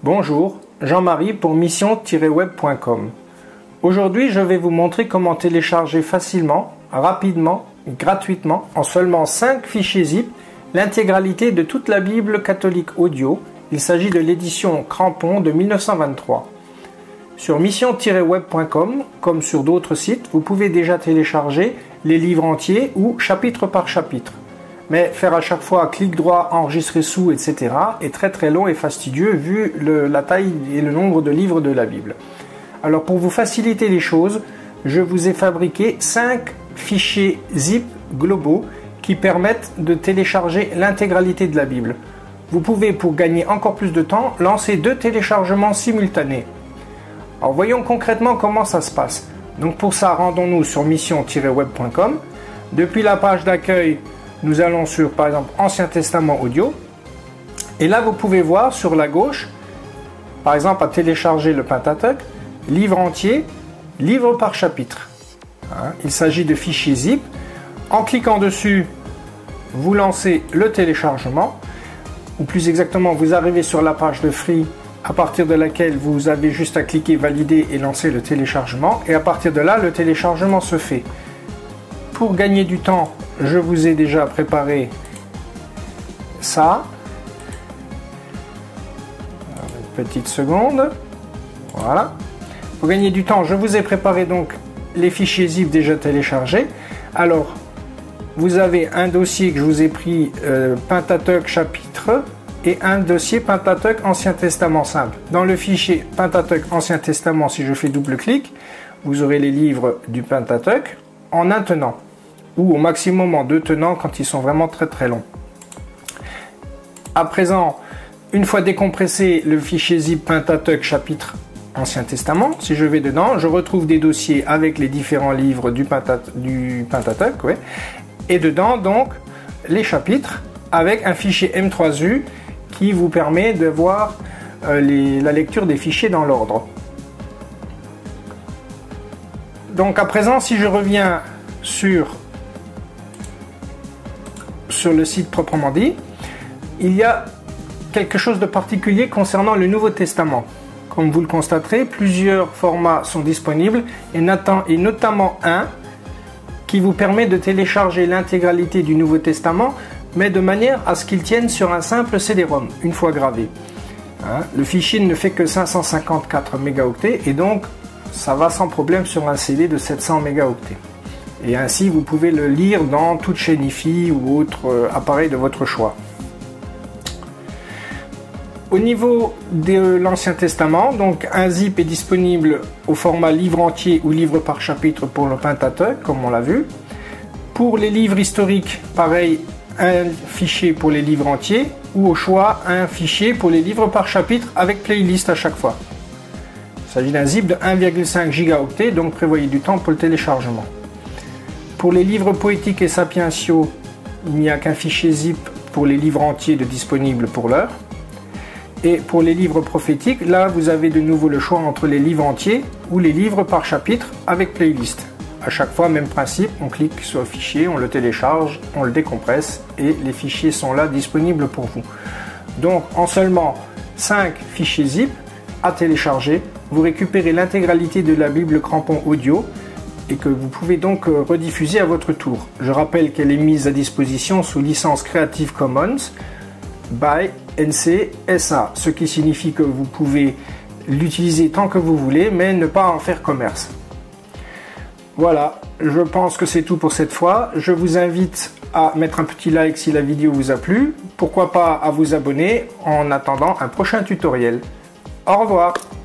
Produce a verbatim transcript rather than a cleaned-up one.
Bonjour, Jean-Marie pour mission tiret web point com. Aujourd'hui, je vais vous montrer comment télécharger facilement, rapidement, gratuitement, en seulement cinq fichiers zip, l'intégralité de toute la Bible catholique audio. Il s'agit de l'édition Crampon de mille neuf cent vingt-trois. Sur mission tiret web point com, comme sur d'autres sites, vous pouvez déjà télécharger les livres entiers ou chapitre par chapitre. Mais faire à chaque fois clic droit, enregistrer sous, et cetera est très très long et fastidieux vu le, la taille et le nombre de livres de la Bible. Alors pour vous faciliter les choses, je vous ai fabriqué cinq fichiers zip globaux qui permettent de télécharger l'intégralité de la Bible. Vous pouvez, pour gagner encore plus de temps, lancer deux téléchargements simultanés. Alors voyons concrètement comment ça se passe. Donc pour ça, rendons-nous sur mission tiret web point com. Depuis la page d'accueil, nous allons sur, par exemple, Ancien Testament audio. Et là, vous pouvez voir sur la gauche, par exemple, à télécharger le Pentateuque, livre entier, livre par chapitre. Hein, il s'agit de fichiers zip. En cliquant dessus, vous lancez le téléchargement. Ou plus exactement, vous arrivez sur la page de Free, à partir de laquelle vous avez juste à cliquer valider et lancer le téléchargement. Et à partir de là, le téléchargement se fait. Pour gagner du temps, je vous ai déjà préparé ça. Une petite seconde. Voilà. Pour gagner du temps, je vous ai préparé donc les fichiers zip déjà téléchargés. Alors, vous avez un dossier que je vous ai pris, euh, Pentateuque chapitre, et un dossier Pentateuque Ancien Testament simple. Dans le fichier Pentateuque Ancien Testament, si je fais double-clic, vous aurez les livres du Pentateuque en un tenant, ou au maximum en deux tenants quand ils sont vraiment très très longs. À présent, une fois décompressé le fichier zip Pentateuque chapitre Ancien Testament, si je vais dedans, je retrouve des dossiers avec les différents livres du, Pentat du Pentateuque, ouais, et dedans donc les chapitres avec un fichier M trois U qui vous permet de voir euh, les, la lecture des fichiers dans l'ordre. Donc à présent, si je reviens sur sur le site proprement dit, il y a quelque chose de particulier concernant le Nouveau Testament. Comme vous le constaterez, plusieurs formats sont disponibles et notamment un qui vous permet de télécharger l'intégralité du Nouveau Testament, mais de manière à ce qu'il tienne sur un simple C D ROM, une fois gravé. Hein, le fichier ne fait que cinq cent cinquante-quatre mégaoctets et donc ça va sans problème sur un C D de sept cents mégaoctets. Et ainsi, vous pouvez le lire dans toute chaîne Hi-Fi ou autre appareil de votre choix. Au niveau de l'Ancien Testament, donc un zip est disponible au format livre entier ou livre par chapitre pour le Pentateuque, comme on l'a vu. Pour les livres historiques, pareil, un fichier pour les livres entiers ou au choix un fichier pour les livres par chapitre avec playlist à chaque fois. Il s'agit d'un zip de un virgule cinq gigaoctets, donc prévoyez du temps pour le téléchargement. Pour les livres poétiques et sapientiaux, il n'y a qu'un fichier zip pour les livres entiers de disponible pour l'heure. Et pour les livres prophétiques, là vous avez de nouveau le choix entre les livres entiers ou les livres par chapitre avec playlist. À chaque fois, même principe, on clique sur le fichier, on le télécharge, on le décompresse et les fichiers sont là disponibles pour vous. Donc en seulement cinq fichiers zip à télécharger, vous récupérez l'intégralité de la Bible Crampon audio et que vous pouvez donc rediffuser à votre tour. Je rappelle qu'elle est mise à disposition sous licence Creative Commons by N C S A, ce qui signifie que vous pouvez l'utiliser tant que vous voulez, mais ne pas en faire commerce. Voilà, je pense que c'est tout pour cette fois. Je vous invite à mettre un petit like si la vidéo vous a plu. Pourquoi pas à vous abonner en attendant un prochain tutoriel. Au revoir.